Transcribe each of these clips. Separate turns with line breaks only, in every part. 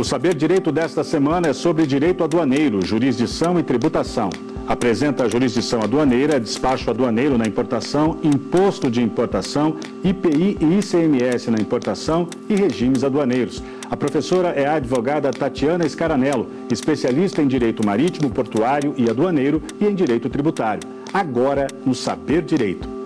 O Saber Direito desta semana é sobre direito aduaneiro, jurisdição e tributação. Apresenta a jurisdição aduaneira, despacho aduaneiro na importação, imposto de importação, IPI e ICMS na importação e regimes aduaneiros. A professora é a advogada Tatiana Scaranello, especialista em direito marítimo, portuário e aduaneiro e em direito tributário. Agora, no Saber Direito.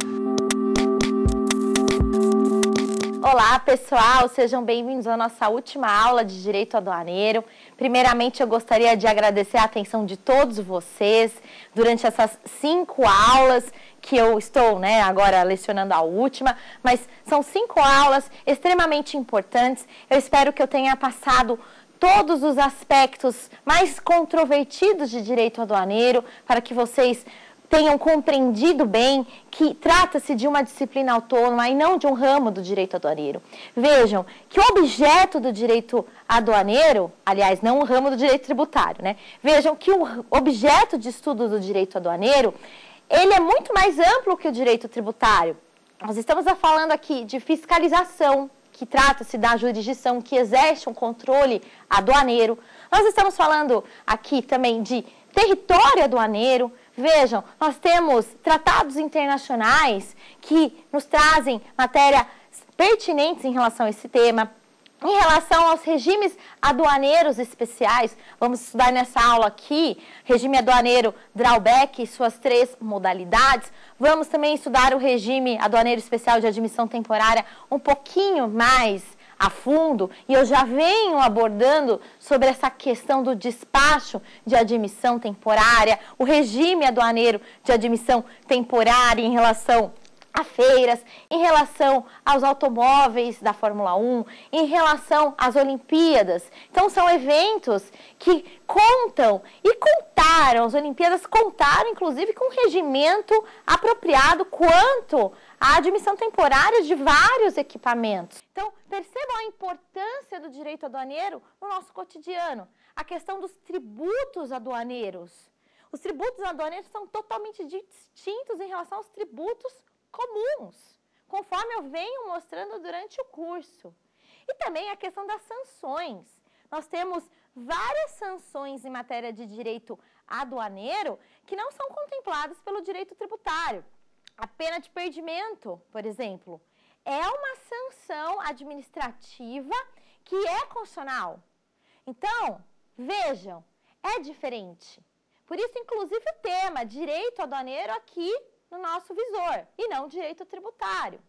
Olá pessoal, sejam bem-vindos à nossa última aula de Direito Aduaneiro. Primeiramente eu gostaria de agradecer a atenção de todos vocês durante essas 5 aulas que eu estou agora lecionando a última, mas são 5 aulas extremamente importantes. Eu espero que eu tenha passado todos os aspectos mais controvertidos de Direito Aduaneiro para que vocês tenham compreendido bem que trata-se de uma disciplina autônoma e não de um ramo do direito aduaneiro. Vejam que o objeto do direito aduaneiro, aliás, não o ramo do direito tributário, Vejam que o objeto de estudo do direito aduaneiro, ele é muito mais amplo que o direito tributário. Nós estamos falando aqui de fiscalização, que trata-se da jurisdição que exerce um controle aduaneiro. Nós estamos falando aqui também de território aduaneiro. Vejam, nós temos tratados internacionais que nos trazem matérias pertinentes em relação a esse tema. Em relação aos regimes aduaneiros especiais, vamos estudar nessa aula aqui, regime aduaneiro drawback e suas 3 modalidades. Vamos também estudar o regime aduaneiro especial de admissão temporária um pouquinho mais a fundo, e eu já venho abordando sobre essa questão do despacho de admissão temporária, o regime aduaneiro de admissão temporária em relação a feiras, em relação aos automóveis da Fórmula 1, em relação às Olimpíadas. Então, são eventos que contam e contaram, as Olimpíadas contaram, inclusive, com um regimento apropriado quanto à admissão temporária de vários equipamentos. Então, percebam a importância do direito aduaneiro no nosso cotidiano. A questão dos tributos aduaneiros. Os tributos aduaneiros são totalmente distintos em relação aos tributos comuns, conforme eu venho mostrando durante o curso. E também a questão das sanções. Nós temos várias sanções em matéria de direito aduaneiro que não são contempladas pelo direito tributário. A pena de perdimento, por exemplo, é uma sanção administrativa que é constitucional. Então, vejam, é diferente. Por isso, inclusive, o tema direito aduaneiro aqui no nosso visor, e não direito tributário.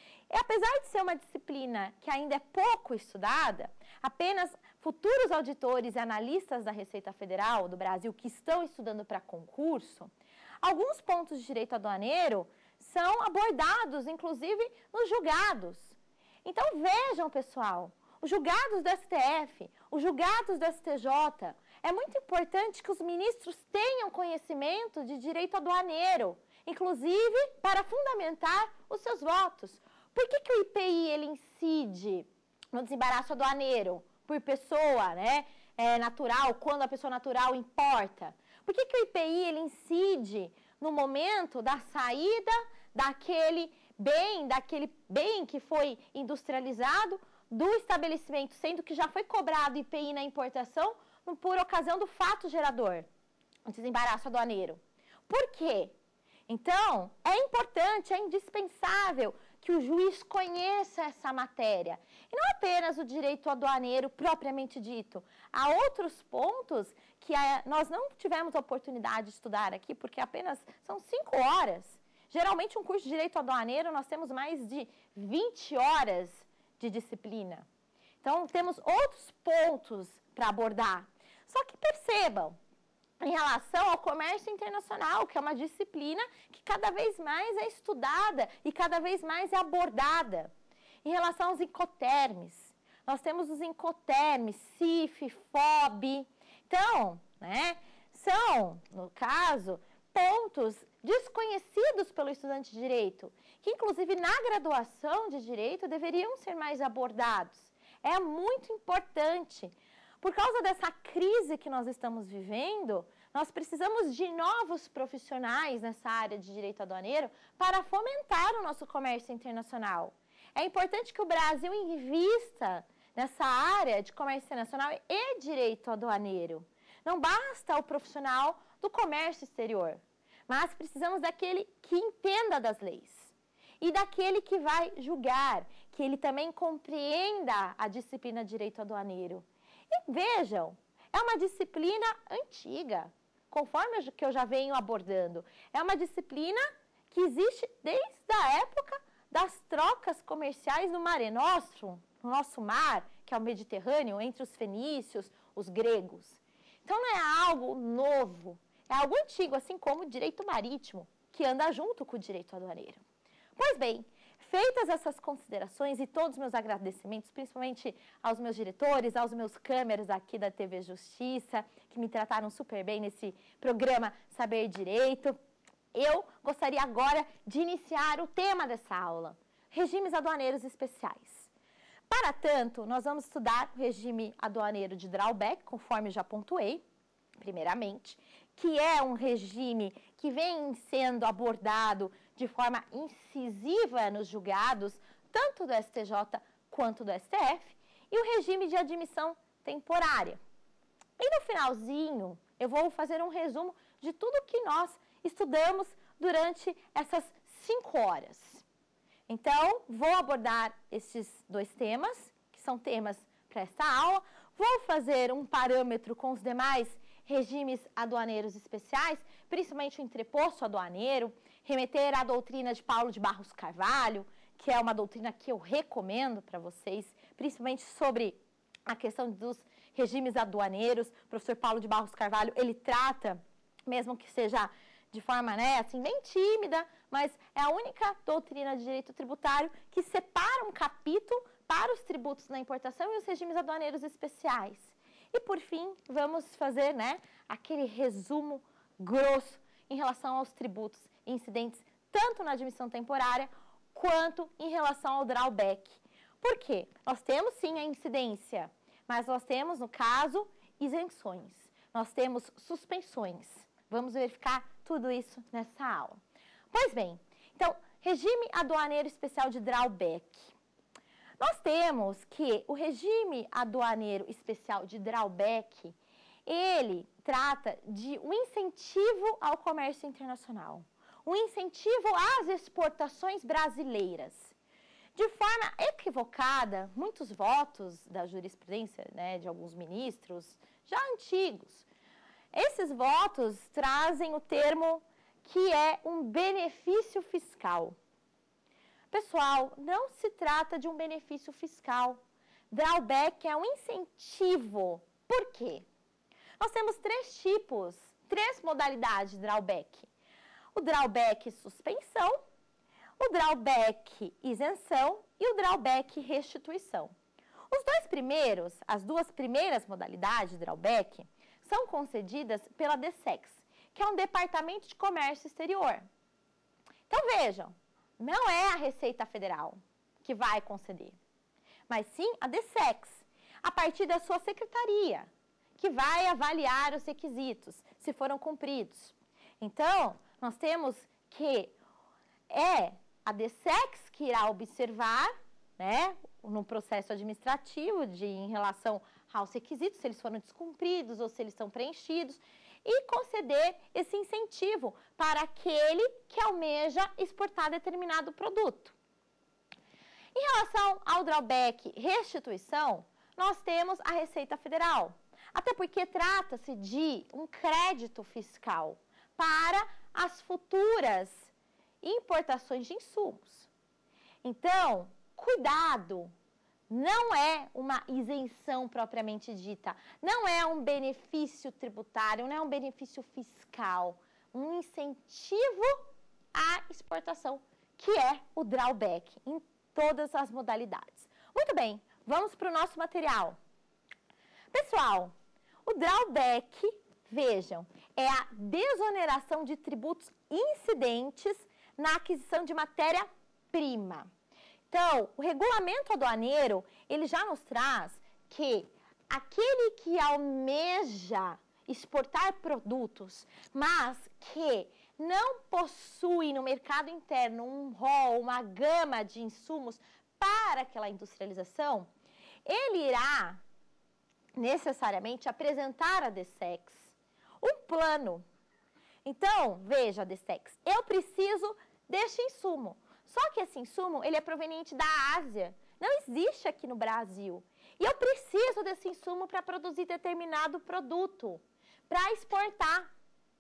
Apesar de ser uma disciplina que ainda é pouco estudada, apenas futuros auditores e analistas da Receita Federal do Brasil que estão estudando para concurso, alguns pontos de direito aduaneiro são abordados, inclusive, nos julgados. Então, vejam, pessoal, os julgados do STF, os julgados do STJ, é muito importante que os ministros tenham conhecimento de direito aduaneiro, inclusive para fundamentar os seus votos. Por que o IPI ele incide no desembaraço aduaneiro por pessoa natural, quando a pessoa natural importa? Por que o IPI ele incide no momento da saída daquele bem que foi industrializado do estabelecimento, sendo que já foi cobrado IPI na importação por ocasião do fato gerador, o desembaraço aduaneiro? Por quê? Então, é importante, é indispensável que o juiz conheça essa matéria. E não apenas o direito aduaneiro propriamente dito. Há outros pontos que nós não tivemos a oportunidade de estudar aqui, porque apenas são 5 horas. Geralmente, um curso de direito aduaneiro, nós temos mais de 20 horas de disciplina. Então, temos outros pontos para abordar. Só que percebam, em relação ao comércio internacional, que é uma disciplina que cada vez mais é estudada e cada vez mais é abordada. Em relação aos incoterms, nós temos os incoterms, CIF, FOB. Então, são, no caso, pontos desconhecidos pelo estudante de direito, que inclusive na graduação de direito deveriam ser mais abordados. É muito importante. Por causa dessa crise que nós estamos vivendo, nós precisamos de novos profissionais nessa área de direito aduaneiro para fomentar o nosso comércio internacional. É importante que o Brasil invista nessa área de comércio internacional e direito aduaneiro. Não basta o profissional do comércio exterior, mas precisamos daquele que entenda das leis e daquele que vai julgar, que ele também compreenda a disciplina de direito aduaneiro. E vejam, é uma disciplina antiga, conforme o que eu já venho abordando. É uma disciplina que existe desde a época das trocas comerciais no Mare Nostrum, no nosso mar, que é o Mediterrâneo, entre os fenícios, os gregos. Então não é algo novo, é algo antigo, assim como o direito marítimo, que anda junto com o direito aduaneiro. Pois bem, feitas essas considerações e todos os meus agradecimentos, principalmente aos meus diretores, aos meus câmeras aqui da TV Justiça, que me trataram super bem nesse programa Saber Direito, eu gostaria agora de iniciar o tema dessa aula, regimes aduaneiros especiais. Para tanto, nós vamos estudar o regime aduaneiro de drawback, conforme já pontuei, primeiramente, que é um regime que vem sendo abordado de forma incisiva nos julgados, tanto do STJ quanto do STF, e o regime de admissão temporária. E no finalzinho, eu vou fazer um resumo de tudo que nós estudamos durante essas 5 horas. Então, vou abordar esses 2 temas, que são temas para esta aula. Vou fazer um parâmetro com os demais regimes aduaneiros especiais, principalmente o entreposto aduaneiro, remeter à doutrina de Paulo de Barros Carvalho, que é uma doutrina que eu recomendo para vocês, principalmente sobre a questão dos regimes aduaneiros. O professor Paulo de Barros Carvalho, ele trata, mesmo que seja de forma, assim, bem tímida, mas é a única doutrina de direito tributário que separa um capítulo para os tributos na importação e os regimes aduaneiros especiais. E, por fim, vamos fazer, aquele resumo grosso em relação aos tributos incidentes, tanto na admissão temporária quanto em relação ao drawback. Por quê? Nós temos, sim, a incidência, mas nós temos, no caso, isenções. Nós temos suspensões. Vamos verificar tudo isso nessa aula. Pois bem, então, regime aduaneiro especial de drawback. Nós temos que o regime aduaneiro especial de drawback, ele trata de um incentivo ao comércio internacional, um incentivo às exportações brasileiras. De forma equivocada, muitos votos da jurisprudência, de alguns ministros já antigos, esses votos trazem o termo que é um benefício fiscal. Pessoal, não se trata de um benefício fiscal. Drawback é um incentivo. Por quê? Nós temos 3 tipos, 3 modalidades de drawback. O drawback suspensão, o drawback isenção e o drawback restituição. Os 2 primeiros, as 2 primeiras modalidades de drawback, são concedidas pela DSEX, que é um departamento de comércio exterior. Então vejam, não é a Receita Federal que vai conceder, mas sim a DSEX, a partir da sua secretaria, que vai avaliar os requisitos, se foram cumpridos. Então, nós temos que é a DSEX que irá observar, no processo administrativo em relação aos requisitos, se eles foram descumpridos ou se eles estão preenchidos, e conceder esse incentivo para aquele que almeja exportar determinado produto. Em relação ao drawback restituição, nós temos a Receita Federal, até porque trata-se de um crédito fiscal para as futuras importações de insumos. Então, cuidado! Não é uma isenção propriamente dita, não é um benefício tributário, não é um benefício fiscal, um incentivo à exportação, que é o drawback, em todas as modalidades. Muito bem, vamos para o nosso material. Pessoal, o drawback, vejam, é a desoneração de tributos incidentes na aquisição de matéria-prima. Então, o regulamento aduaneiro, ele já nos traz que aquele que almeja exportar produtos, mas que não possui no mercado interno um rol, uma gama de insumos para aquela industrialização, ele irá necessariamente apresentar a DSEX um plano. Então, veja, DSEX, eu preciso deste insumo. Só que esse insumo, ele é proveniente da Ásia, não existe aqui no Brasil. E eu preciso desse insumo para produzir determinado produto, para exportar.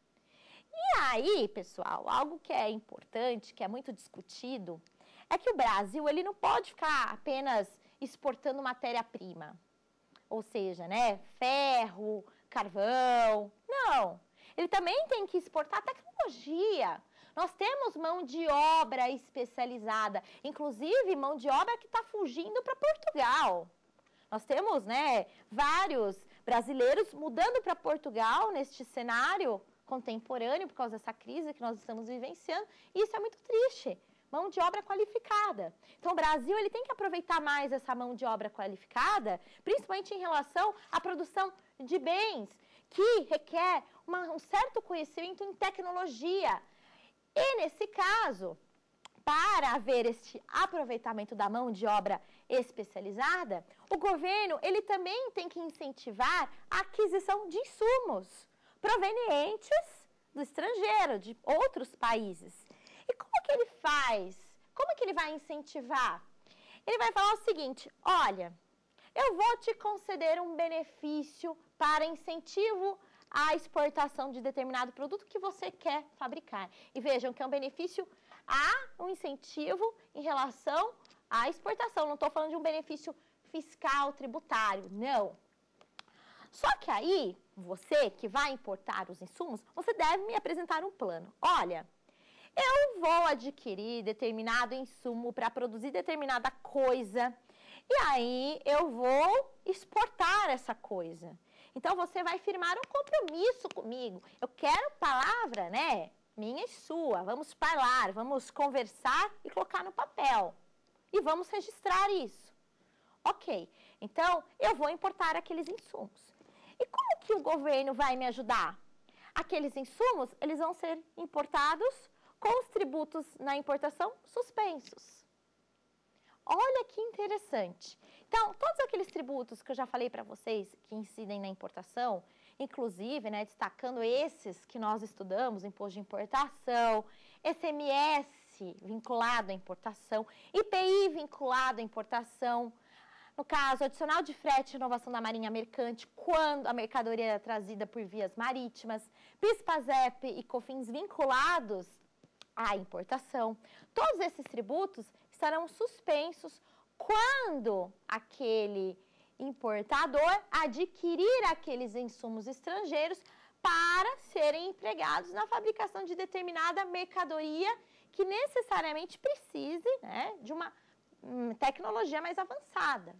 E aí, pessoal, algo que é importante, que é muito discutido, é que o Brasil, ele não pode ficar apenas exportando matéria-prima. Ou seja, né, ferro, carvão, não. Ele também tem que exportar tecnologia. Nós temos mão de obra especializada, inclusive mão de obra que está fugindo para Portugal. Nós temos, né, vários brasileiros mudando para Portugal neste cenário contemporâneo por causa dessa crise que nós estamos vivenciando. E isso é muito triste. Mão de obra qualificada. Então, o Brasil ele tem que aproveitar mais essa mão de obra qualificada, principalmente em relação à produção de bens, que requer um certo conhecimento em tecnologia. E, nesse caso, para haver este aproveitamento da mão de obra especializada, o governo ele também tem que incentivar a aquisição de insumos provenientes do estrangeiro, de outros países. E como que ele faz? Como que ele vai incentivar? Ele vai falar o seguinte, olha, eu vou te conceder um benefício para incentivo à exportação de determinado produto que você quer fabricar. E vejam que é um benefício um incentivo em relação à exportação. Não estou falando de um benefício fiscal, tributário, não. Só que aí, você que vai importar os insumos, você deve me apresentar um plano. Olha, eu vou adquirir determinado insumo para produzir determinada coisa e aí eu vou exportar essa coisa. Então, você vai firmar um compromisso comigo. Eu quero palavra, né? Minha e sua. Vamos falar, vamos conversar e colocar no papel. E vamos registrar isso. Ok. Então, eu vou importar aqueles insumos. E como que o governo vai me ajudar? Aqueles insumos, eles vão ser importados com os tributos na importação suspensos. Olha que interessante. Então, todos aqueles tributos que eu já falei para vocês que incidem na importação, inclusive, né, destacando esses que nós estudamos, imposto de importação, ICMS vinculado à importação, IPI vinculado à importação, no caso, adicional de frete e inovação da Marinha Mercante, quando a mercadoria é trazida por vias marítimas, PIS, PASEP e COFINS vinculados à importação. Todos esses tributos estarão suspensos quando aquele importador adquirir aqueles insumos estrangeiros para serem empregados na fabricação de determinada mercadoria que necessariamente precise, né, de uma tecnologia mais avançada.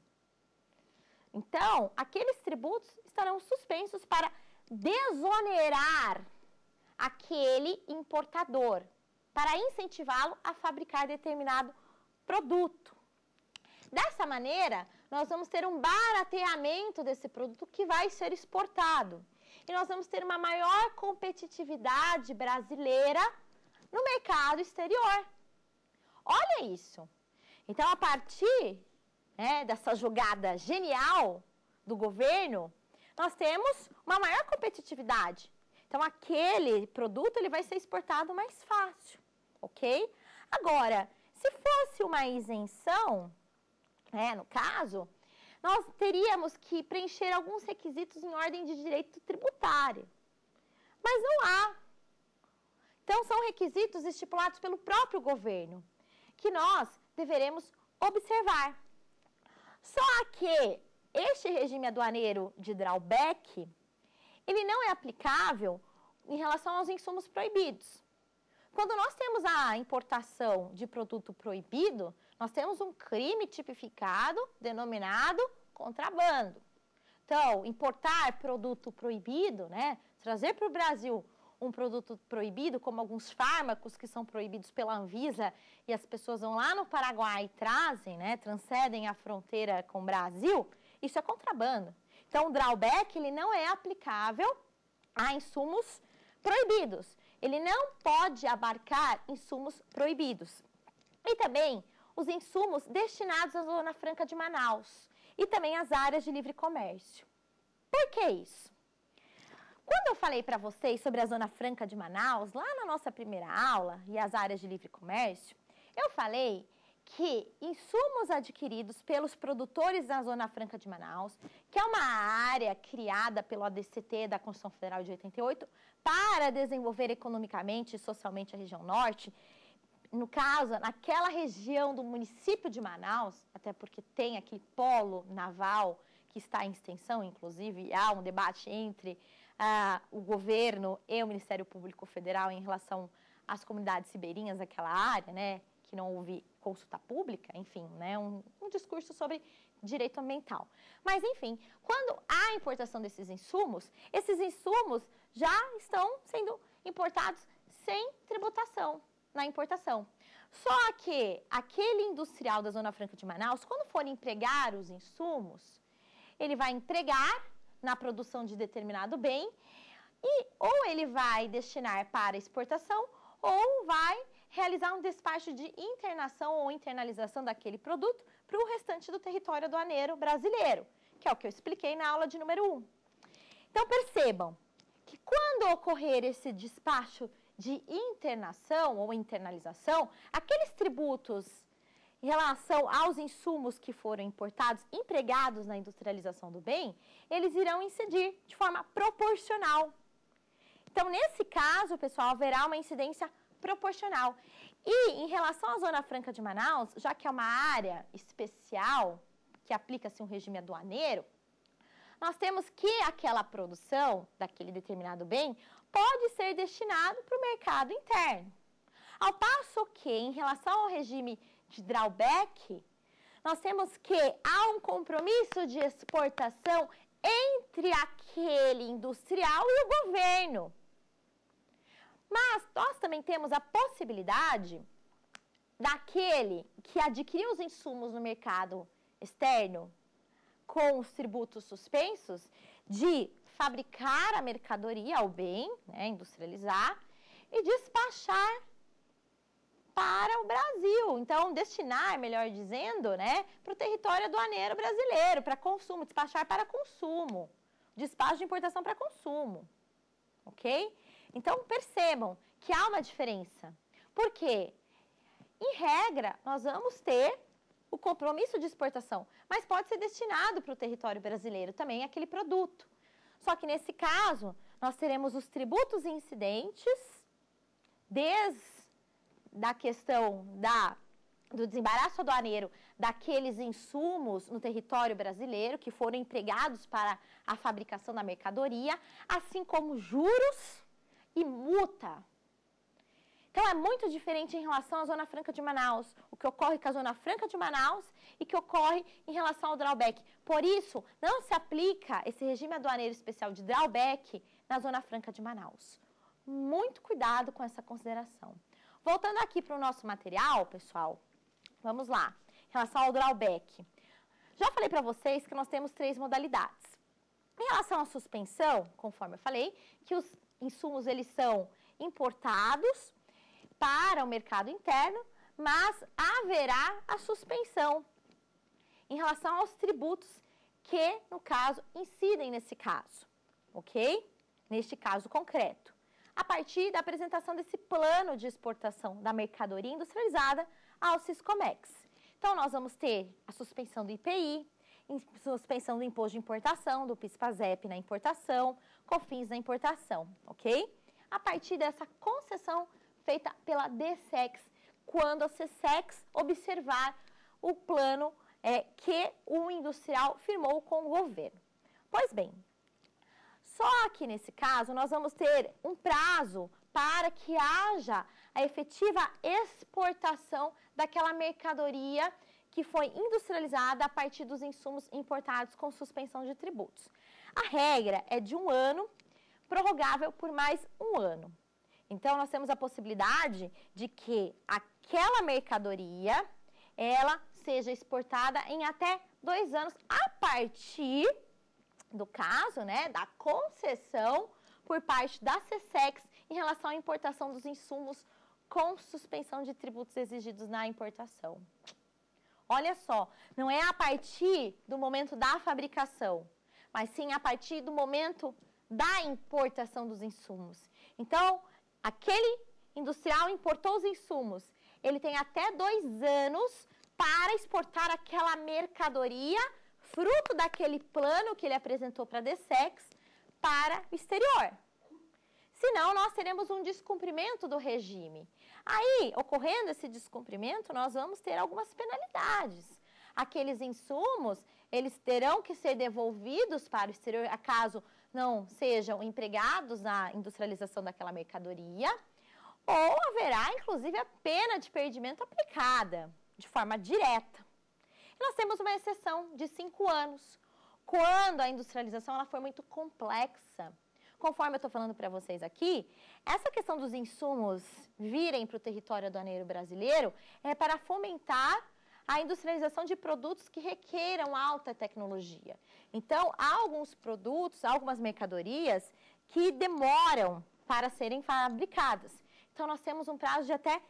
Então, aqueles tributos estarão suspensos para desonerar aquele importador, para incentivá-lo a fabricar determinado produto. Dessa maneira, nós vamos ter um barateamento desse produto que vai ser exportado. E nós vamos ter uma maior competitividade brasileira no mercado exterior. Olha isso. Então, a partir, né, dessa jogada genial do governo, nós temos uma maior competitividade. Então, aquele produto ele vai ser exportado mais fácil, ok? Agora, se fosse uma isenção, né, no caso, nós teríamos que preencher alguns requisitos em ordem de direito tributário. Mas não há. Então, são requisitos estipulados pelo próprio governo, que nós deveremos observar. Só que este regime aduaneiro de drawback, ele não é aplicável em relação aos insumos proibidos. Quando nós temos a importação de produto proibido, nós temos um crime tipificado denominado contrabando. Então, importar produto proibido, né, trazer para o Brasil um produto proibido, como alguns fármacos que são proibidos pela Anvisa e as pessoas vão lá no Paraguai e trazem, né, transcendem a fronteira com o Brasil, isso é contrabando. Então, o drawback ele não é aplicável a insumos proibidos. Ele não pode abarcar insumos proibidos. E também os insumos destinados à Zona Franca de Manaus. e também as áreas de livre comércio. Por que isso? Quando eu falei para vocês sobre a Zona Franca de Manaus, lá na nossa primeira aula, e as áreas de livre comércio, eu falei que insumos adquiridos pelos produtores da Zona Franca de Manaus, que é uma área criada pelo ADCT da Constituição Federal de 88 para desenvolver economicamente e socialmente a região norte, no caso, naquela região do município de Manaus, até porque tem aquele polo naval que está em extensão, inclusive há um debate entre o governo e o Ministério Público Federal em relação às comunidades ribeirinhas daquela área, né, que não houve consulta pública, enfim, né, um discurso sobre direito ambiental. Mas, enfim, quando há importação desses insumos, esses insumos já estão sendo importados sem tributação na importação. Só que aquele industrial da Zona Franca de Manaus, quando for empregar os insumos, ele vai empregar na produção de determinado bem e ou ele vai destinar para exportação ou vai realizar um despacho de internação ou internalização daquele produto para o restante do território aduaneiro brasileiro, que é o que eu expliquei na aula de número 1. Então, percebam que quando ocorrer esse despacho de internação ou internalização, aqueles tributos em relação aos insumos que foram importados, empregados na industrialização do bem, eles irão incidir de forma proporcional. Então, nesse caso, pessoal, haverá uma incidência proporcional. E em relação à Zona Franca de Manaus, já que é uma área especial, que aplica-se um regime aduaneiro, nós temos que aquela produção daquele determinado bem pode ser destinado para o mercado interno. Ao passo que, em relação ao regime de drawback, nós temos que há um compromisso de exportação entre aquele industrial e o governo. Mas nós também temos a possibilidade daquele que adquiriu os insumos no mercado externo com os tributos suspensos, de fabricar a mercadoria, o bem, né, industrializar, e despachar para o Brasil. Então, destinar, melhor dizendo, né, para o território aduaneiro brasileiro, para consumo, despachar para consumo. Despacho de importação para consumo. Ok? Então, percebam que há uma diferença. Por quê? Em regra, nós vamos ter o compromisso de exportação, mas pode ser destinado para o território brasileiro também aquele produto. Só que nesse caso, nós teremos os tributos incidentes, desde a questão do desembaraço aduaneiro daqueles insumos no território brasileiro que foram empregados para a fabricação da mercadoria, assim como juros e multa. Então, é muito diferente em relação à Zona Franca de Manaus, o que ocorre com a Zona Franca de Manaus e que ocorre em relação ao drawback. Por isso, não se aplica esse regime aduaneiro especial de drawback na Zona Franca de Manaus. Muito cuidado com essa consideração. Voltando aqui para o nosso material, pessoal, vamos lá. Em relação ao drawback, já falei para vocês que nós temos 3 modalidades. Em relação à suspensão, conforme eu falei, que os insumos eles são importados para o mercado interno, mas haverá a suspensão em relação aos tributos que, no caso, incidem nesse caso, ok? Neste caso concreto, a partir da apresentação desse plano de exportação da mercadoria industrializada ao Siscomex. Então, nós vamos ter a suspensão do IPI, suspensão do imposto de importação, do PIS/PASEP na importação, COFINS na importação, ok? A partir dessa concessão feita pela DSEX, quando a SESEX observar o plano que o industrial firmou com o governo. Pois bem, só que nesse caso nós vamos ter um prazo para que haja a efetiva exportação daquela mercadoria que foi industrializada a partir dos insumos importados com suspensão de tributos. A regra é de 1 ano, prorrogável por mais 1 ano. Então, nós temos a possibilidade de que aquela mercadoria, ela seja exportada em até 2 anos, a partir do caso, né, da concessão por parte da SESEX em relação à importação dos insumos com suspensão de tributos exigidos na importação. Olha só, não é a partir do momento da fabricação, mas sim a partir do momento da importação dos insumos. Então, aquele industrial importou os insumos, ele tem até 2 anos para exportar aquela mercadoria, fruto daquele plano que ele apresentou para a DSEX, para o exterior. Senão, nós teremos um descumprimento do regime. Aí, ocorrendo esse descumprimento, nós vamos ter algumas penalidades. Aqueles insumos, eles terão que ser devolvidos para o exterior, caso não sejam empregados na industrialização daquela mercadoria, ou haverá, inclusive, a pena de perdimento aplicada de forma direta. E nós temos uma exceção de 5 anos, quando a industrialização ela foi muito complexa. Conforme eu estou falando para vocês aqui, essa questão dos insumos virem para o território aduaneiro brasileiro é para fomentar a industrialização de produtos que requeram alta tecnologia. Então, há alguns produtos, algumas mercadorias que demoram para serem fabricadas. Então, nós temos um prazo de até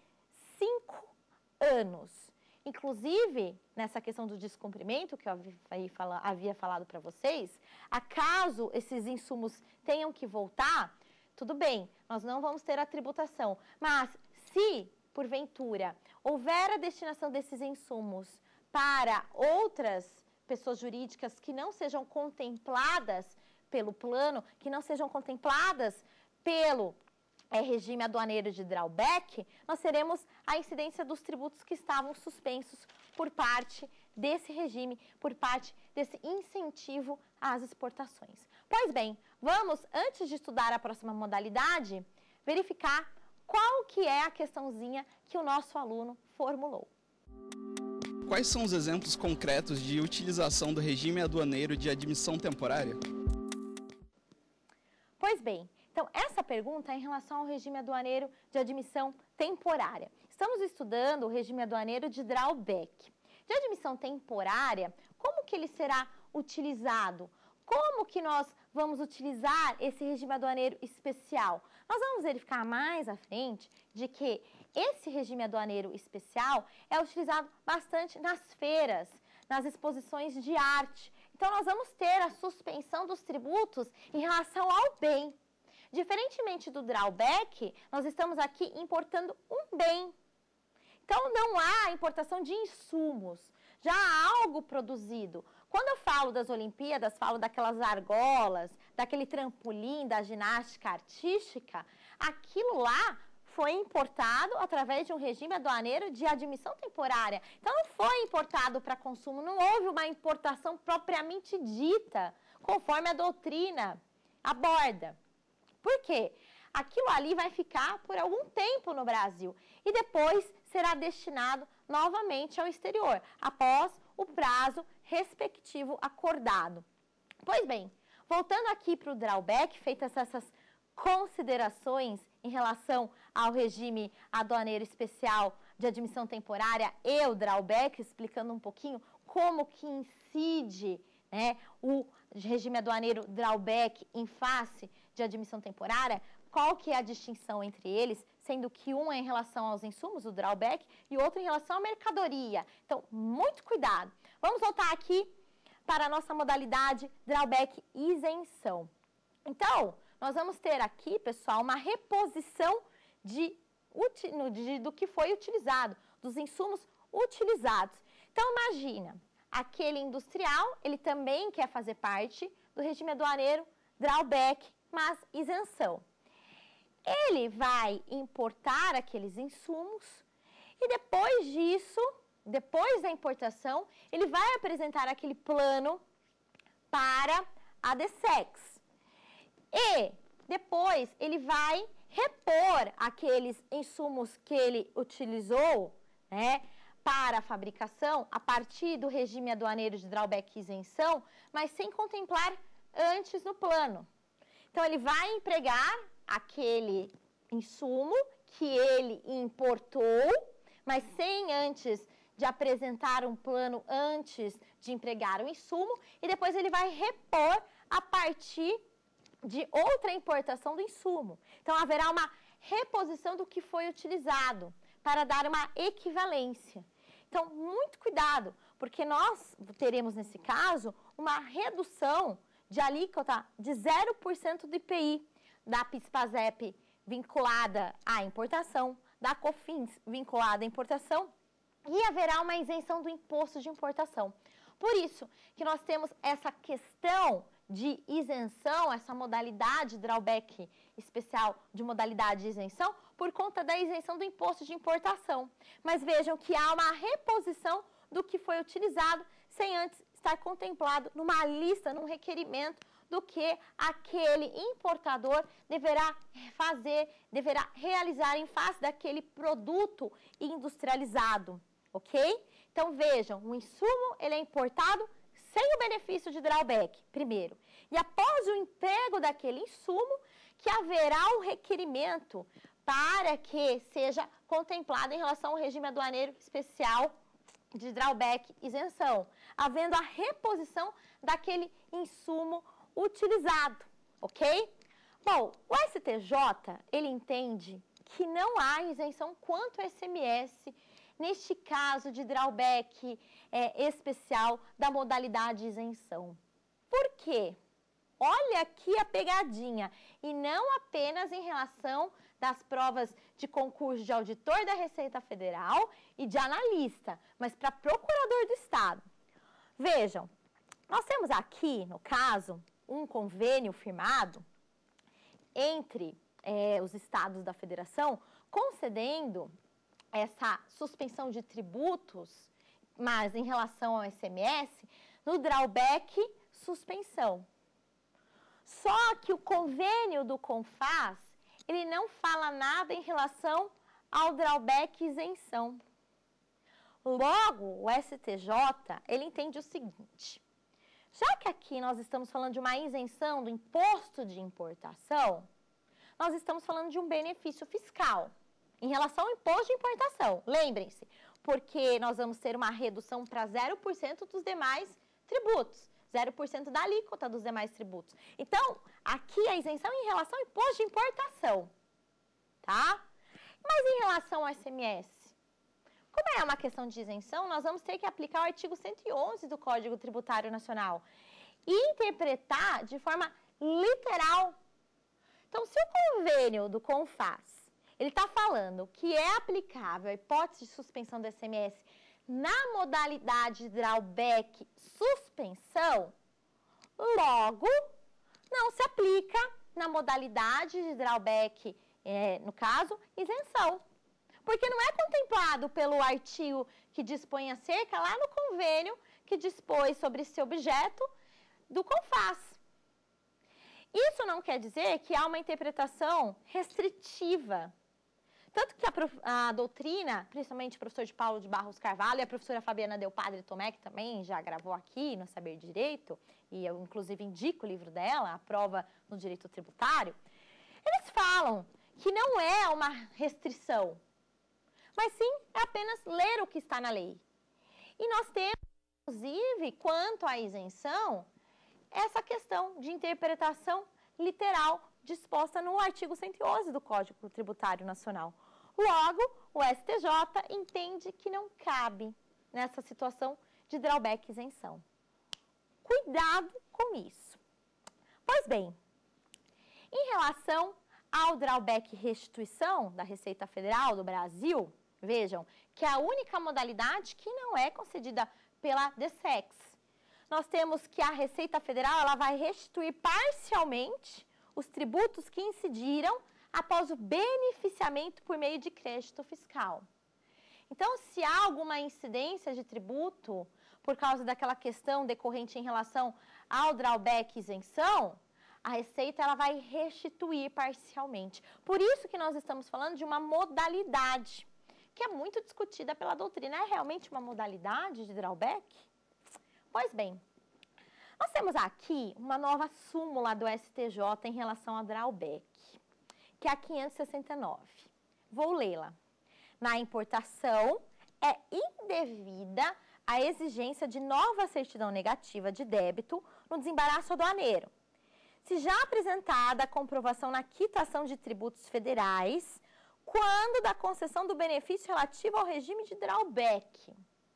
5 anos. Inclusive, nessa questão do descumprimento, que eu havia falado para vocês, acaso esses insumos tenham que voltar, tudo bem, nós não vamos ter a tributação. Mas, se, porventura, houver a destinação desses insumos para outras pessoas jurídicas que não sejam contempladas pelo plano, que não sejam contempladas pelo regime aduaneiro de drawback, nós teremos a incidência dos tributos que estavam suspensos por parte desse regime, por parte desse incentivo às exportações. Pois bem, vamos, antes de estudar a próxima modalidade, verificar qual que é a questãozinha que o nosso aluno formulou.
Quais são os exemplos concretos de utilização do regime aduaneiro de admissão temporária?
Pois bem, então essa pergunta é em relação ao regime aduaneiro de admissão temporária. Estamos estudando o regime aduaneiro de drawback. De admissão temporária, como que ele será utilizado? Como que nós vamos utilizar esse regime aduaneiro especial? Nós vamos verificar mais à frente de que esse regime aduaneiro especial é utilizado bastante nas feiras, nas exposições de arte. Então, nós vamos ter a suspensão dos tributos em relação ao bem. Diferentemente do drawback, nós estamos aqui importando um bem. Então, não há importação de insumos, já há algo produzido. Quando eu falo das Olimpíadas, falo daquelas argolas, daquele trampolim, da ginástica artística, aquilo lá foi importado através de um regime aduaneiro de admissão temporária. Então, não foi importado para consumo, não houve uma importação propriamente dita, conforme a doutrina aborda. Por quê? Aquilo ali vai ficar por algum tempo no Brasil e depois será destinado novamente ao exterior, após o prazo respectivo acordado. Pois bem, voltando aqui para o drawback, feitas essas considerações em relação ao regime aduaneiro especial de admissão temporária e o drawback, explicando um pouquinho como que incide, né, o regime aduaneiro drawback em face de admissão temporária, qual que é a distinção entre eles, sendo que um é em relação aos insumos, o drawback, e outro em relação à mercadoria. Então, muito cuidado. Vamos voltar aqui para a nossa modalidade drawback isenção. Então, nós vamos ter aqui, pessoal, uma reposição do que foi utilizado, dos insumos utilizados. Então, imagina, aquele industrial, ele também quer fazer parte do regime aduaneiro drawback, mas isenção. Ele vai importar aqueles insumos e depois disso, depois da importação, ele vai apresentar aquele plano para a DSEX. E depois ele vai repor aqueles insumos que ele utilizou, né, para a fabricação a partir do regime aduaneiro de drawback e isenção, mas sem contemplar antes no plano. Então, ele vai empregar aquele insumo que ele importou, mas sem antes de apresentar um plano antes de empregar o insumo, e depois ele vai repor a partir de outra importação do insumo. Então, haverá uma reposição do que foi utilizado para dar uma equivalência. Então, muito cuidado, porque nós teremos, nesse caso, uma redução de alíquota de 0% do IPI, da PIS/PASEP vinculada à importação, da COFINS vinculada à importação, e haverá uma isenção do imposto de importação. Por isso que nós temos essa questão de isenção, essa modalidade drawback especial de modalidade de isenção, por conta da isenção do imposto de importação. Mas vejam que há uma reposição do que foi utilizado sem antes estar contemplado numa lista, num requerimento do que aquele importador deverá fazer, deverá realizar em face daquele produto industrializado, ok? Então vejam, o insumo ele é importado sem o benefício de drawback, primeiro. E após o emprego daquele insumo, que haverá um requerimento para que seja contemplado em relação ao regime aduaneiro especial de drawback isenção, havendo a reposição daquele insumo utilizado, ok? Bom, o STJ, ele entende que não há isenção quanto ao ICMS neste caso de drawback especial da modalidade de isenção. Por quê? Olha aqui a pegadinha, e não apenas em relação das provas de concurso de auditor da Receita Federal e de analista, mas para procurador do Estado. Vejam, nós temos aqui, no caso, um convênio firmado entre os estados da federação, concedendo essa suspensão de tributos, mas em relação ao ICMS, no drawback suspensão. Só que o convênio do CONFAS, ele não fala nada em relação ao drawback isenção. Logo, o STJ, ele entende o seguinte: já que aqui nós estamos falando de uma isenção do imposto de importação, nós estamos falando de um benefício fiscal em relação ao imposto de importação. Lembrem-se, porque nós vamos ter uma redução para 0% dos demais tributos, 0% da alíquota dos demais tributos. Então, aqui a isenção em relação ao imposto de importação, tá? Mas em relação ao ICMS, como é uma questão de isenção, nós vamos ter que aplicar o artigo 111 do Código Tributário Nacional e interpretar de forma literal. Então, se o convênio do CONFAS, ele está falando que é aplicável a hipótese de suspensão do ICMS na modalidade de drawback suspensão, logo não se aplica na modalidade de drawback, no caso, isenção. Porque não é contemplado pelo artigo que dispõe acerca lá no convênio que dispôs sobre esse objeto do CONFAS. Isso não quer dizer que há uma interpretação restritiva. Tanto que a doutrina, principalmente o professor de Paulo de Barros Carvalho e a professora Fabiana Del Padre Tomé, que também já gravou aqui no Saber Direito, e eu inclusive indico o livro dela, A Prova no Direito Tributário, eles falam que não é uma restrição, mas sim é apenas ler o que está na lei. E nós temos, inclusive, quanto à isenção, essa questão de interpretação literal disposta no artigo 111 do Código Tributário Nacional. Logo, o STJ entende que não cabe nessa situação de drawback isenção. Cuidado com isso. Pois bem, em relação ao drawback restituição da Receita Federal do Brasil, vejam que é a única modalidade que não é concedida pela DSEX. Nós temos que a Receita Federal ela vai restituir parcialmente os tributos que incidiram após o beneficiamento por meio de crédito fiscal. Então, se há alguma incidência de tributo por causa daquela questão decorrente em relação ao drawback isenção, a Receita ela vai restituir parcialmente. Por isso que nós estamos falando de uma modalidade, que é muito discutida pela doutrina. É realmente uma modalidade de drawback? Pois bem, nós temos aqui uma nova súmula do STJ em relação a drawback, que é a 569. Vou lê-la. Na importação, é indevida a exigência de nova certidão negativa de débito no desembaraço aduaneiro, se já apresentada a comprovação na quitação de tributos federais, quando da concessão do benefício relativo ao regime de drawback.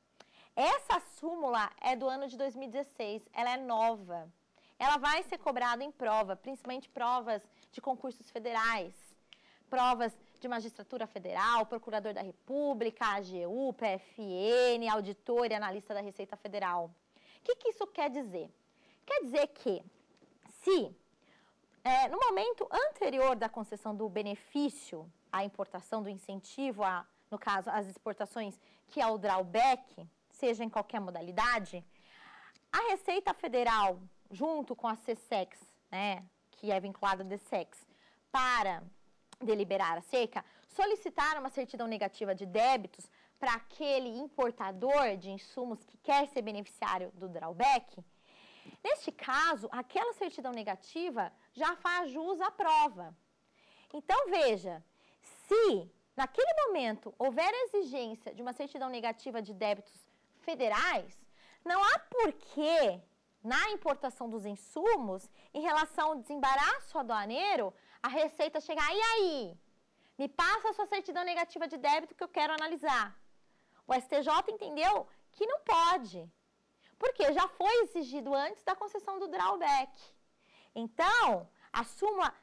Essa súmula é do ano de 2016, ela é nova. Ela vai ser cobrada em prova, principalmente provas de concursos federais, provas de magistratura federal, procurador da República, AGU, PFN, auditor e analista da Receita Federal. O que isso quer dizer? Quer dizer que se no momento anterior da concessão do benefício à importação, do incentivo, no caso, às exportações, que é o drawback, seja em qualquer modalidade, a Receita Federal, junto com a CSEX, né, que é vinculada à DSEX, para deliberar a cerca, solicitaram uma certidão negativa de débitos para aquele importador de insumos que quer ser beneficiário do drawback. Neste caso, aquela certidão negativa já faz jus à prova. Então, veja, se naquele momento houver exigência de uma certidão negativa de débitos federais, não há porquê, na importação dos insumos, em relação ao desembaraço aduaneiro, a Receita chegar, e aí? Me passa a sua certidão negativa de débito que eu quero analisar. O STJ entendeu que não pode, porque já foi exigido antes da concessão do drawback. Então, a súmula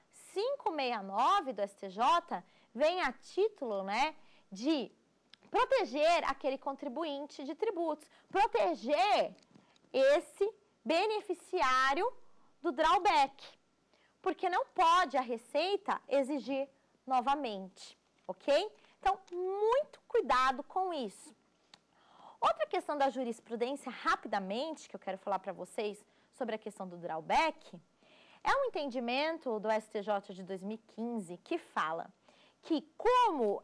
569 do STJ vem a título, né, de proteger aquele contribuinte de tributos, proteger esse beneficiário do drawback, porque não pode a Receita exigir novamente, ok? Então, muito cuidado com isso. Outra questão da jurisprudência, rapidamente, que eu quero falar para vocês sobre a questão do drawback, é um entendimento do STJ de 2015 que fala que como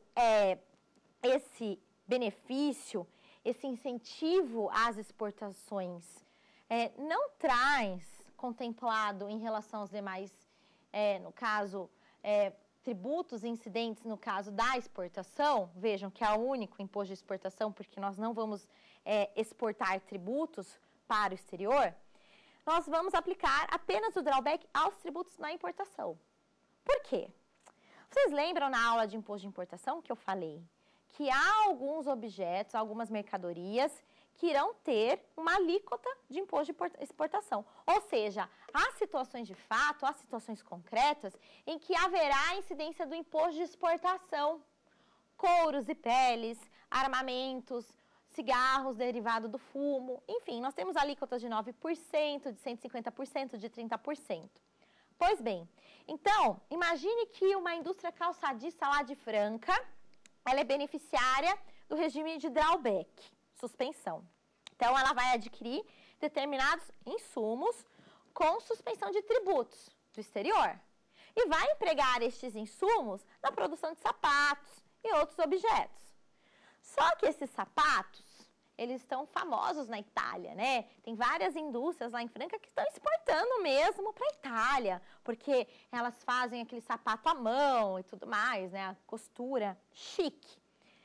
esse benefício, esse incentivo às exportações não traz contemplado em relação aos demais, no caso, tributos incidentes no caso da exportação, vejam que é o único imposto de exportação, porque nós não vamos exportar tributos para o exterior, nós vamos aplicar apenas o drawback aos tributos na importação. Por quê? Vocês lembram na aula de imposto de importação que eu falei que há alguns objetos, algumas mercadorias que irão ter uma alíquota de imposto de exportação. Ou seja, há situações de fato, há situações concretas em que haverá incidência do imposto de exportação. Couros e peles, armamentos, cigarros derivados do fumo, enfim, nós temos alíquotas de 9%, de 150%, de 30%. Pois bem, então, imagine que uma indústria calçadista lá de Franca, ela é beneficiária do regime de drawback, suspensão. Então, ela vai adquirir determinados insumos com suspensão de tributos do exterior e vai empregar estes insumos na produção de sapatos e outros objetos. Só que esses sapatos, eles estão famosos na Itália, né? Tem várias indústrias lá em Franca que estão exportando mesmo para a Itália, porque elas fazem aquele sapato à mão e tudo mais, né? A costura chique.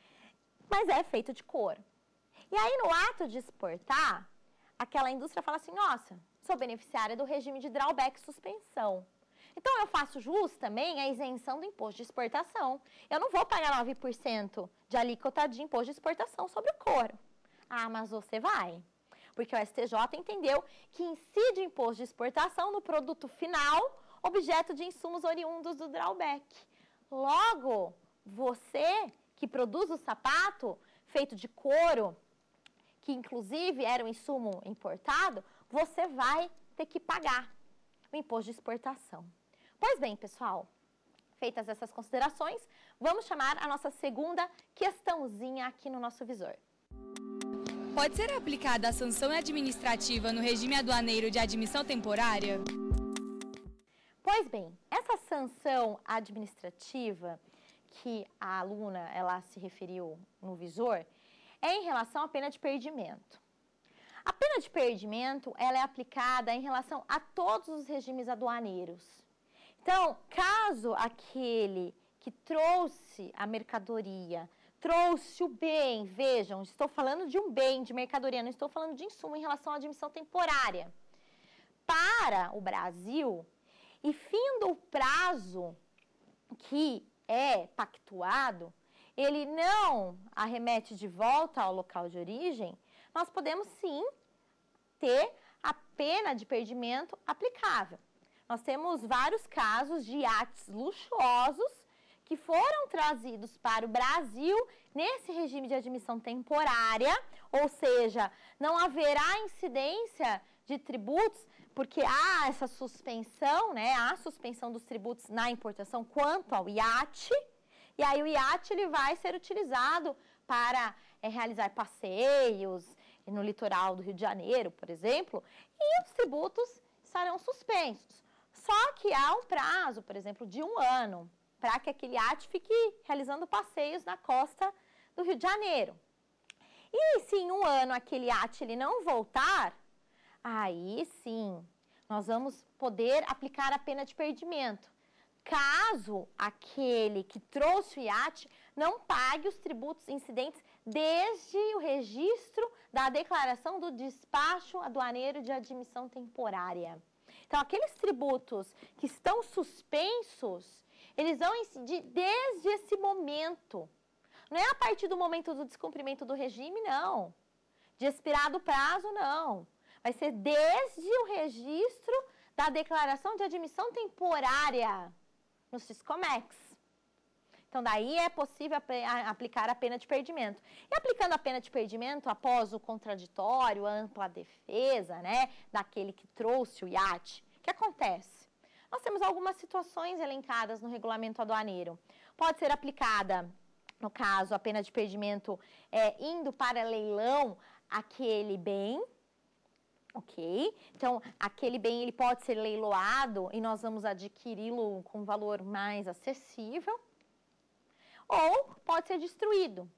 Mas é feito de couro. E aí, no ato de exportar, aquela indústria fala assim, nossa, sou beneficiária do regime de drawback suspensão. Então, eu faço jus também à isenção do imposto de exportação. Eu não vou pagar 9% de alíquota de imposto de exportação sobre o couro. Ah, mas você vai. Porque o STJ entendeu que incide imposto de exportação no produto final, objeto de insumos oriundos do drawback. Logo, você que produz o sapato feito de couro, que inclusive era um insumo importado, você vai ter que pagar o imposto de exportação. Pois bem, pessoal, feitas essas considerações, vamos chamar a nossa segunda questãozinha aqui no nosso visor.
Pode ser aplicada a sanção administrativa no regime aduaneiro de admissão temporária?
Pois bem, essa sanção administrativa que a aluna ela se referiu no visor é em relação à pena de perdimento. A pena de perdimento ela é aplicada em relação a todos os regimes aduaneiros. Então, caso aquele que trouxe a mercadoria, trouxe o bem, vejam, estou falando de um bem, de mercadoria, não estou falando de insumo em relação à admissão temporária, para o Brasil, e findo o prazo que é pactuado, ele não arremete de volta ao local de origem, nós podemos sim ter a pena de perdimento aplicável. Nós temos vários casos de iates luxuosos que foram trazidos para o Brasil nesse regime de admissão temporária, ou seja, não haverá incidência de tributos, porque há essa suspensão, né, há suspensão dos tributos na importação quanto ao iate, e aí o iate ele vai ser utilizado para realizar passeios no litoral do Rio de Janeiro, por exemplo, e os tributos estarão suspensos. Só que há um prazo, por exemplo, de 1 ano, para que aquele iate fique realizando passeios na costa do Rio de Janeiro. E se em 1 ano aquele iate ele não voltar, aí sim, nós vamos poder aplicar a pena de perdimento. Caso aquele que trouxe o iate não pague os tributos incidentes desde o registro da declaração do despacho aduaneiro de admissão temporária. Então, aqueles tributos que estão suspensos, eles vão incidir desde esse momento. Não é a partir do momento do descumprimento do regime, não. De expirado o prazo, não. Vai ser desde o registro da declaração de admissão temporária no Siscomex. Então, daí é possível aplicar a pena de perdimento. E aplicando a pena de perdimento após o contraditório, a ampla defesa, né, daquele que trouxe o iate, o que acontece? Nós temos algumas situações elencadas no regulamento aduaneiro. Pode ser aplicada, no caso, a pena de perdimento indo para leilão aquele bem, ok? Então, aquele bem ele pode ser leiloado e nós vamos adquiri-lo com um valor mais acessível, ou pode ser destruído.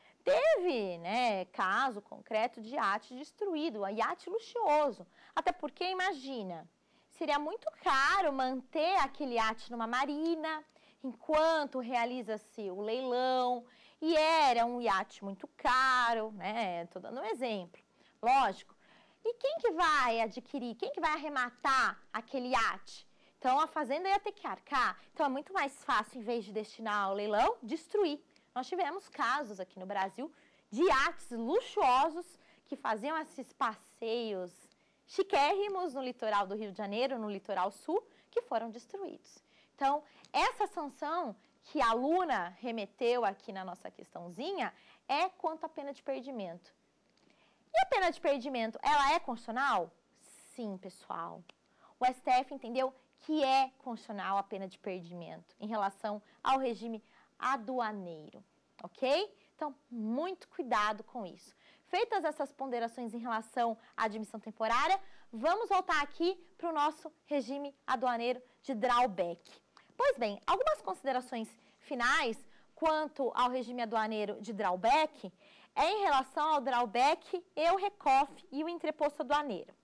Teve, né, caso concreto de iate destruído, iate luxuoso. Até porque, imagina, seria muito caro manter aquele iate numa marina, enquanto realiza-se o leilão, e era um iate muito caro, né, estou dando um exemplo, lógico. E quem que vai adquirir, quem que vai arrematar aquele iate? Então, a fazenda ia ter que arcar. Então, é muito mais fácil, em vez de destinar ao leilão, destruir. Nós tivemos casos aqui no Brasil de iates luxuosos que faziam esses passeios chiquérrimos no litoral do Rio de Janeiro, no litoral sul, que foram destruídos. Então, essa sanção que a aluna remeteu aqui na nossa questãozinha é quanto à pena de perdimento. E a pena de perdimento, ela é constitucional? Sim, pessoal. O STF entendeu que é constitucional a pena de perdimento em relação ao regime aduaneiro, ok? Então, muito cuidado com isso. Feitas essas ponderações em relação à admissão temporária, vamos voltar aqui para o nosso regime aduaneiro de drawback. Pois bem, algumas considerações finais quanto ao regime aduaneiro de drawback é em relação ao drawback e o recof e o entreposto aduaneiro.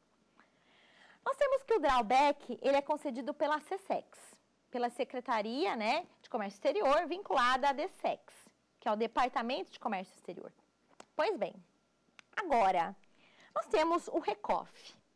Nós temos que o drawback ele é concedido pela SECEX, pela Secretaria, né, de Comércio Exterior, vinculada à DSEX, que é o Departamento de Comércio Exterior. Pois bem, agora, nós temos o recof.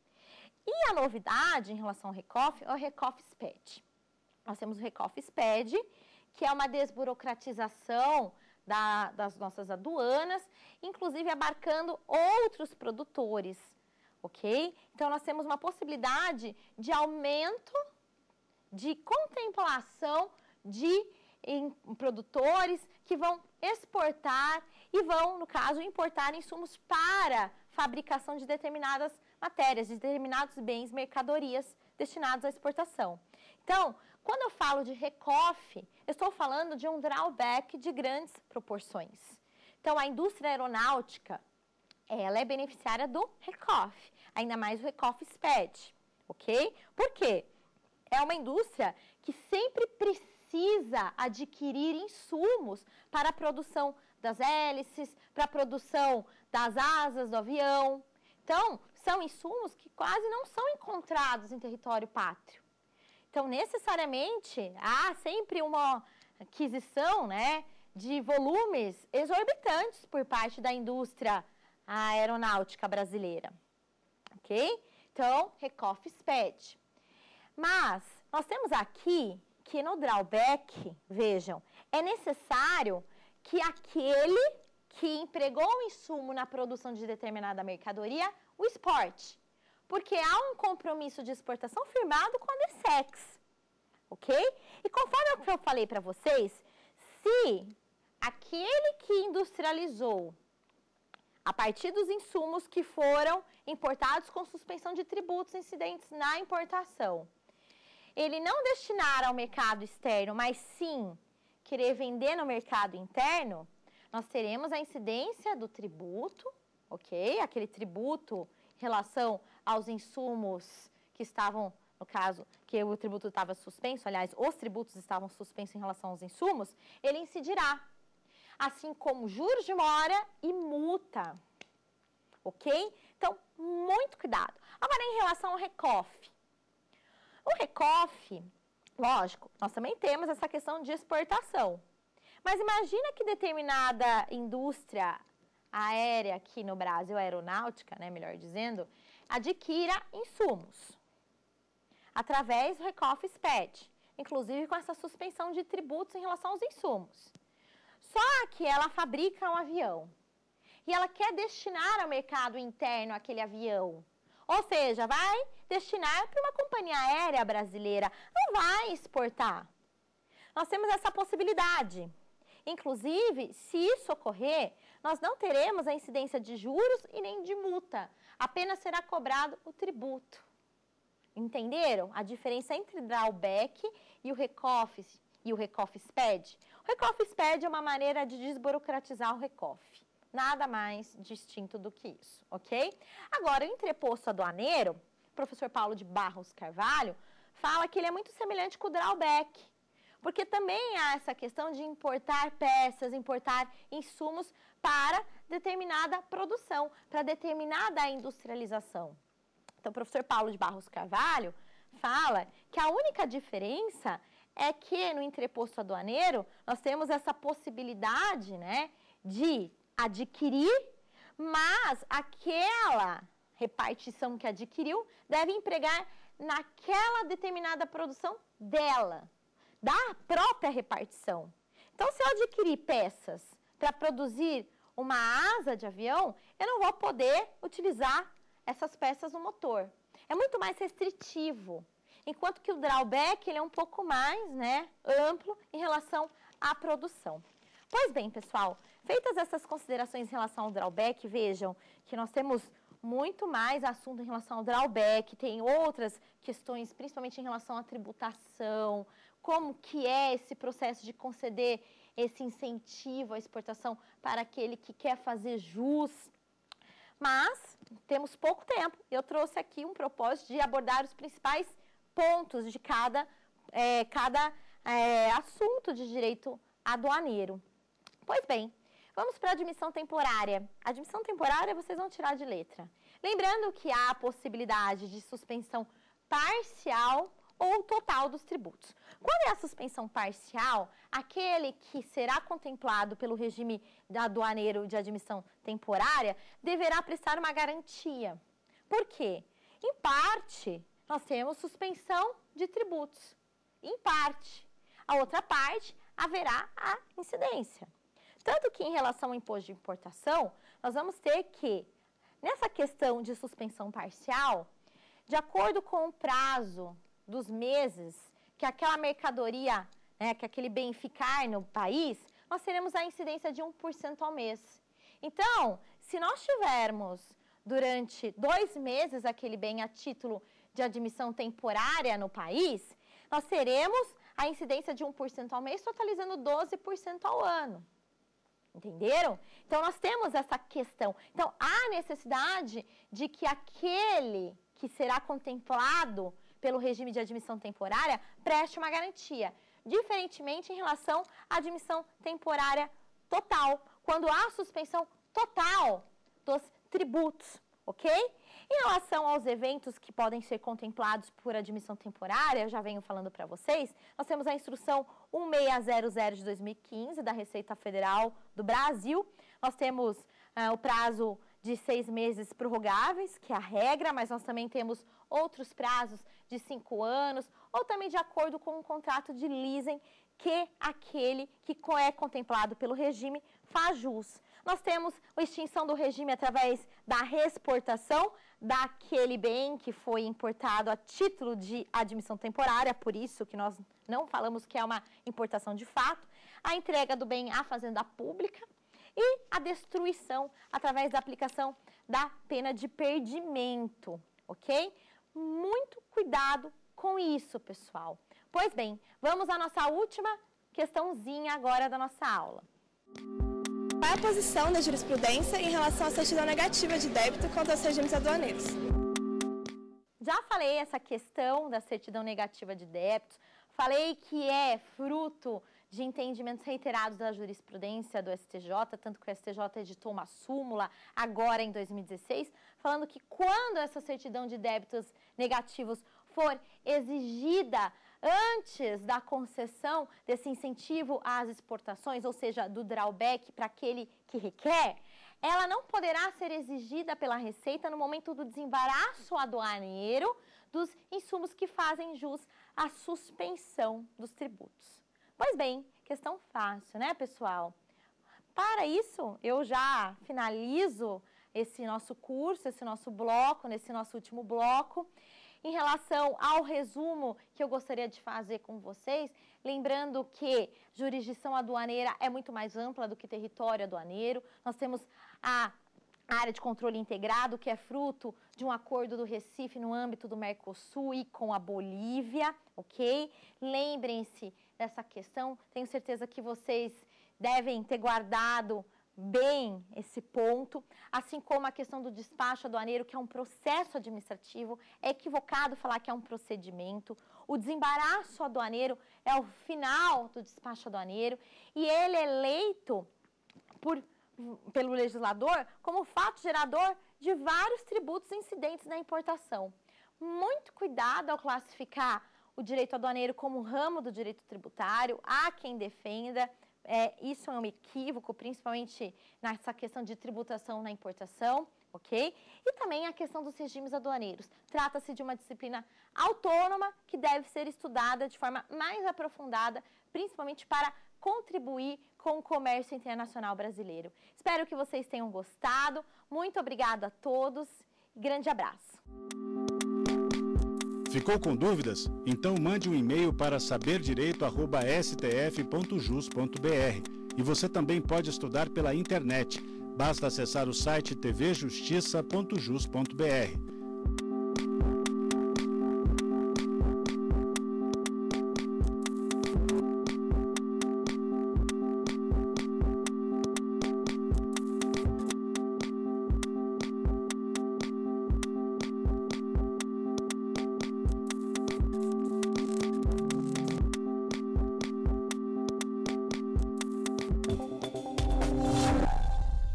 E a novidade em relação ao recof é o recof SPED. Nós temos o recof SPED, que é uma desburocratização das nossas aduanas, inclusive abarcando outros produtores, ok? Então, nós temos uma possibilidade de aumento de contemplação de produtores que vão exportar e vão, no caso, importar insumos para fabricação de determinadas matérias, de determinados bens, mercadorias destinados à exportação. Então, quando eu falo de recof, eu estou falando de um drawback de grandes proporções. Então, a indústria aeronáutica, ela é beneficiária do recof, ainda mais o recof SPED, ok? Por quê? É uma indústria que sempre precisa adquirir insumos para a produção das hélices, para a produção das asas do avião. Então, são insumos que quase não são encontrados em território pátrio. Então, necessariamente, há sempre uma aquisição, né, de volumes exorbitantes por parte da indústria aeronáutica brasileira, ok? Então, recof SPED. Mas, nós temos aqui que no drawback, vejam, é necessário que aquele que empregou o insumo na produção de determinada mercadoria? O export. Porque há um compromisso de exportação firmado com a DSEX, ok? E conforme eu falei para vocês, se aquele que industrializou a partir dos insumos que foram importados com suspensão de tributos incidentes na importação, ele não destinar ao mercado externo, mas sim querer vender no mercado interno, nós teremos a incidência do tributo, ok? Aquele tributo em relação aos insumos que estavam, no caso, que o tributo estava suspenso, aliás, os tributos estavam suspensos em relação aos insumos, ele incidirá, assim como juros de mora e multa, ok? Então, muito cuidado. Agora, em relação ao RECOFE. O RECOFE, lógico, nós também temos essa questão de exportação, mas imagina que determinada indústria aérea aqui no Brasil, aeronáutica, né, melhor dizendo, adquira insumos através do RECOFE SPED, inclusive com essa suspensão de tributos em relação aos insumos. Só que ela fabrica um avião e ela quer destinar ao mercado interno aquele avião, ou seja, vai destinar para uma companhia aérea brasileira, não vai exportar. Nós temos essa possibilidade. Inclusive, se isso ocorrer, nós não teremos a incidência de juros e nem de multa. Apenas será cobrado o tributo. Entenderam a diferença entre drawback e o RECOFE SPED? O RECOFE SPED é uma maneira de desburocratizar o RECOFE. Nada mais distinto do que isso, ok? Agora, o entreposto aduaneiro, o professor Paulo de Barros Carvalho, fala que ele é muito semelhante com o drawback. Porque também há essa questão de importar peças, importar insumos para determinada produção, para determinada industrialização. Então, o professor Paulo de Barros Carvalho fala que a única diferença é que no entreposto aduaneiro nós temos essa possibilidade, né, de adquirir, mas aquela repartição que adquiriu deve empregar naquela determinada produção dela, da própria repartição. Então, se eu adquirir peças para produzir uma asa de avião, eu não vou poder utilizar essas peças no motor. É muito mais restritivo, enquanto que o drawback ele é um pouco mais, né, amplo em relação à produção. Pois bem, pessoal, feitas essas considerações em relação ao drawback, vejam que nós temos muito mais assunto em relação ao drawback, tem outras questões, principalmente em relação à tributação, como que é esse processo de conceder esse incentivo à exportação para aquele que quer fazer jus. Mas temos pouco tempo. Eu trouxe aqui um propósito de abordar os principais pontos de cada assunto de direito aduaneiro. Pois bem, vamos para a admissão temporária. A admissão temporária vocês vão tirar de letra. Lembrando que há a possibilidade de suspensão parcial ou total dos tributos. Quando é a suspensão parcial, aquele que será contemplado pelo regime aduaneiro de admissão temporária deverá prestar uma garantia. Por quê? Em parte, nós temos suspensão de tributos. Em parte. A outra parte, haverá a incidência. Tanto que, em relação ao imposto de importação, nós vamos ter que, nessa questão de suspensão parcial, de acordo com o prazo dos meses que aquela mercadoria, né, que aquele bem ficar no país, nós teremos a incidência de 1% ao mês. Então, se nós tivermos durante 2 meses aquele bem a título de admissão temporária no país, nós teremos a incidência de 1% ao mês, totalizando 12% ao ano. Entenderam? Então, nós temos essa questão. Então, há necessidade de que aquele que será contemplado pelo regime de admissão temporária preste uma garantia, diferentemente em relação à admissão temporária total, quando há suspensão total dos tributos, ok? Em relação aos eventos que podem ser contemplados por admissão temporária, eu já venho falando para vocês, nós temos a instrução 1600 de 2015 da Receita Federal do Brasil, nós temos o prazo de 6 meses prorrogáveis, que é a regra, mas nós também temos outros prazos de 5 anos, ou também de acordo com um contrato de leasing que aquele que é contemplado pelo regime faz jus. Nós temos a extinção do regime através da reexportação daquele bem que foi importado a título de admissão temporária, por isso que nós não falamos que é uma importação de fato, a entrega do bem à fazenda pública e a destruição através da aplicação da pena de perdimento, ok? Muito cuidado com isso, pessoal. Pois bem, vamos à nossa última questãozinha agora da nossa aula.
Qual é a posição da jurisprudência em relação à certidão negativa de débito quanto aos regimes aduaneiros?
Já falei essa questão da certidão negativa de débitos, falei que é fruto de entendimentos reiterados da jurisprudência do STJ, tanto que o STJ editou uma súmula agora em 2016, falando que quando essa certidão de débitos negativos for exigida antes da concessão desse incentivo às exportações, ou seja, do drawback para aquele que requer, ela não poderá ser exigida pela Receita no momento do desembaraço aduaneiro dos insumos que fazem jus à suspensão dos tributos. Pois bem, questão fácil, né, pessoal? Para isso, eu já finalizo esse nosso curso, esse nosso bloco, nesse nosso último bloco. Em relação ao resumo que eu gostaria de fazer com vocês, lembrando que jurisdição aduaneira é muito mais ampla do que território aduaneiro. Nós temos a área de controle integrado, que é fruto de um acordo do Recife no âmbito do Mercosul e com a Bolívia, ok? Lembrem-se dessa questão, tenho certeza que vocês devem ter guardado bem esse ponto, assim como a questão do despacho aduaneiro, que é um processo administrativo, é equivocado falar que é um procedimento. O desembaraço aduaneiro é o final do despacho aduaneiro e ele é eleito pelo legislador como fato gerador de vários tributos incidentes na importação. Muito cuidado ao classificar o direito aduaneiro como ramo do direito tributário, há quem defenda. Isso é um equívoco, principalmente nessa questão de tributação na importação, ok? E também a questão dos regimes aduaneiros. Trata-se de uma disciplina autônoma que deve ser estudada de forma mais aprofundada, principalmente para contribuir com o comércio internacional brasileiro. Espero que vocês tenham gostado. Muito obrigada a todos e grande abraço.
Ficou com dúvidas? Então mande um e-mail para saberdireito@stf.jus.br. E você também pode estudar pela internet. Basta acessar o site tvjustiça.jus.br.